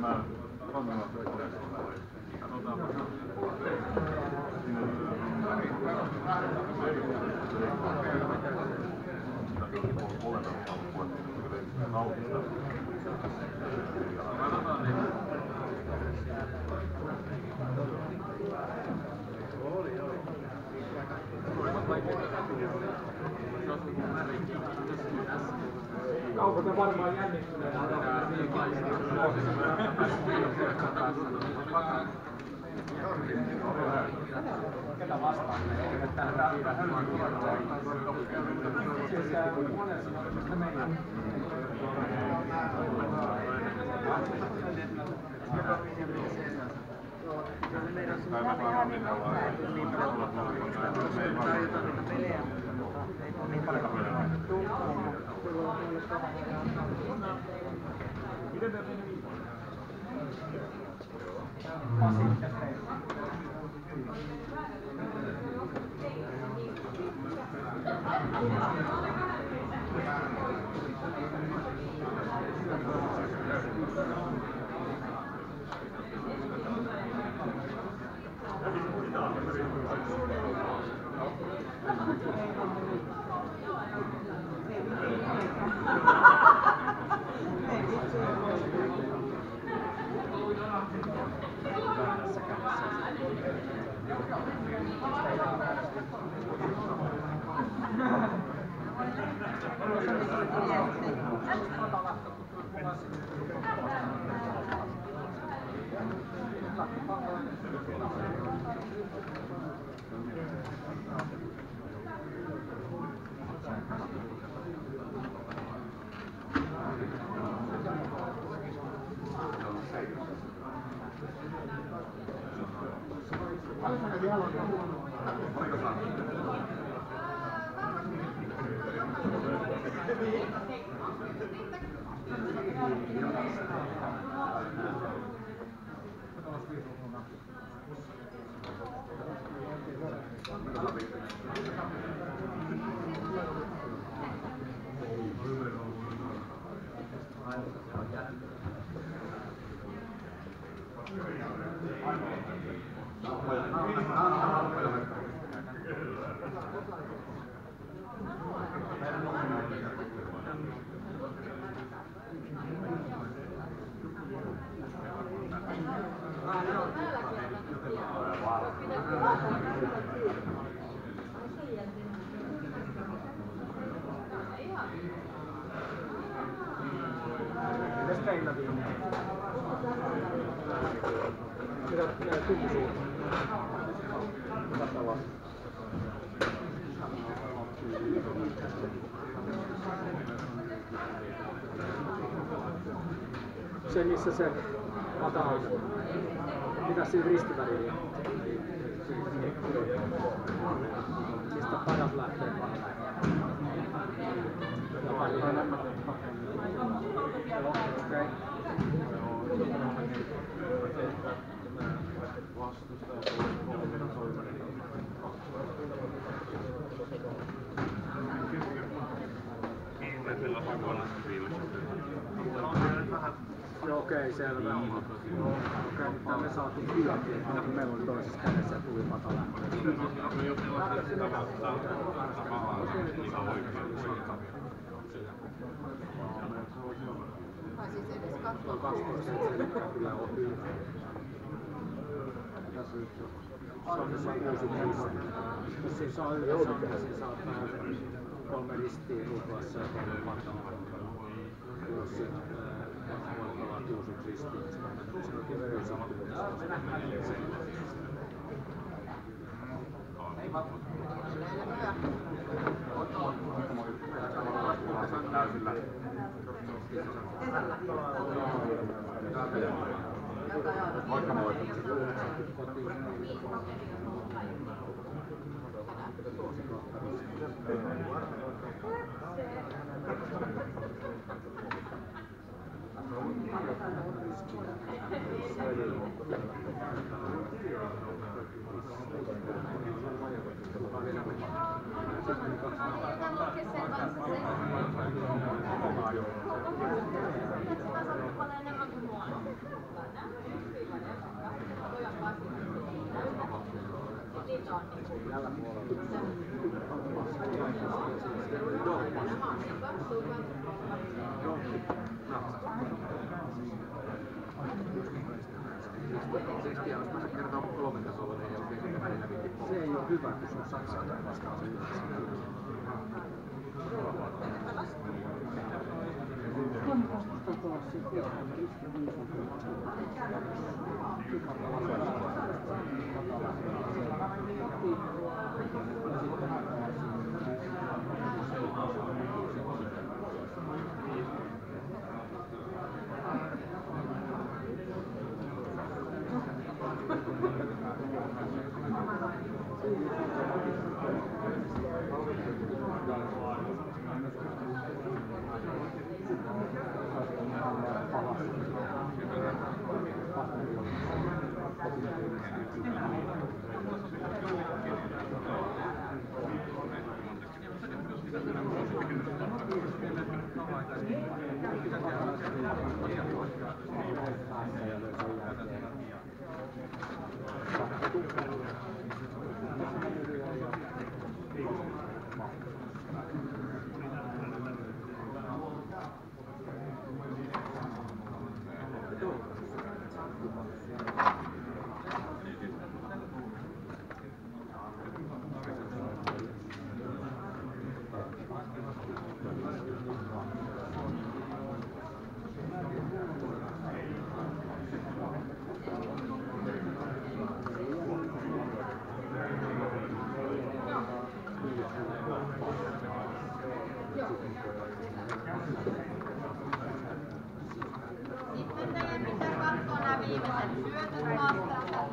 Kaupat on varmaan jännittyneet. Ketä vastaan? Meidän suuntaan ihan niin paljon niin paljon tarjotaan niitä pelejä, mutta ei ole niin paljon tukkoa. Miten te meni? Se missä se matala on. Mitä siinä ristivälillä? Mistä padat lähtee okei. Joo, okei, selvä. Okei, mitä me saatiin kylläkin, kun meillä oli toisessa kädessä ja tuli pata lähtöön. Tai siis edes katsoa. Kyllä on hyvä. Suomessa on 6 ristiä. Jos siinä saa yhdessä, niin siinä saattaa 3 ristiä ruplassa ja 3 patalla. Jos siinä voittaa 6 ristiä, niin se onkin verisittynyt. Moikka moi. tällä puolella. Tekstiä olisi päästä kertaa 3 tasolla, niin jälkeen kun meni hävikin. Se ei ole hyvä, kun se on saksaa vastaan. Sitten teidän pitää katsoa nämä viimeiset syötöt taas täältä.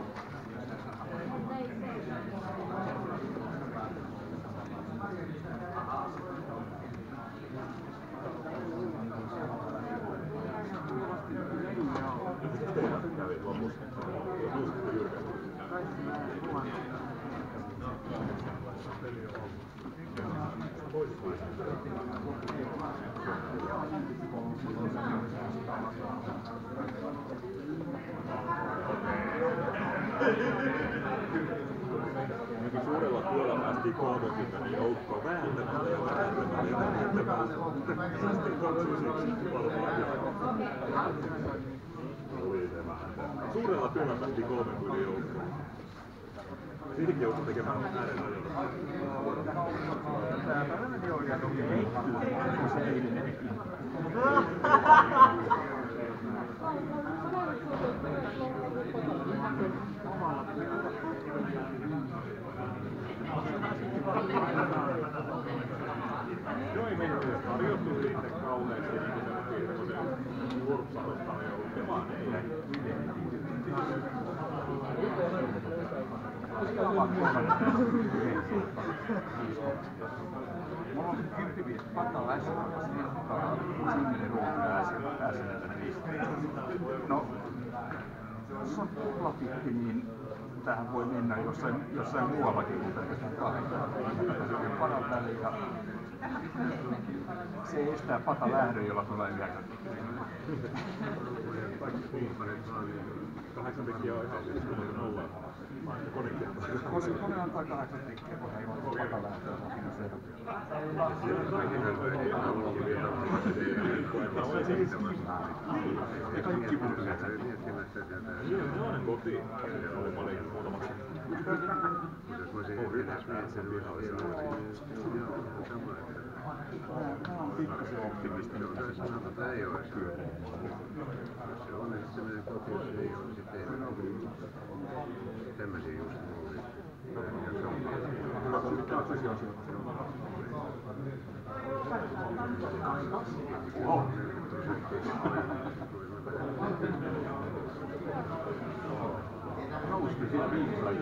Suurella työllä päästiin 30 joukkoon vääntämällä ja vääntämällä ja vääntämällä. Sitten 26 varmaan oli se vähän. Suurella työllä päästiin 30 joukkoon. Siitäkin joutui tekemään äärirajoilla. Täällä meni oikein toki. Joo, ei meillä ole harjoittu sitten kauheasti semmoisen kurpsausta ei ollut. Ja vaan ei. Mulla on 10 pata läsnä, sinne ruuhkaa pääsee. No, jos on tuplapitti, niin tähän voi mennä jossain muuallakin kuin pelkästään kahdelta. Padan väliin ja se estää pata lähdön, jolla tulee yökäyttö. 8 tekijää on ihan siis nolla. Kone antaa 8 tekijää, kun ei ole pata lähtöä. Ja kaikki purkseet. Sellainen koti oli paljon muutamaksi. Mä oon pikkasen optimistinen, että se saattaa ei ole pyörää. Se on sellainen koti, jos ei ole sitten tämmöisiä just mulle. Nousti siellä viikolla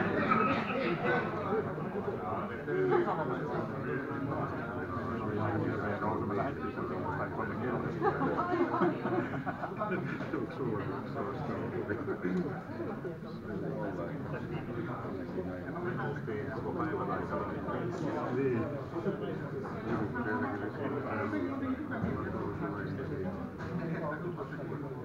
mä lähdin tai 3 kilometriä. Koko päivän aikana. Niin. Joku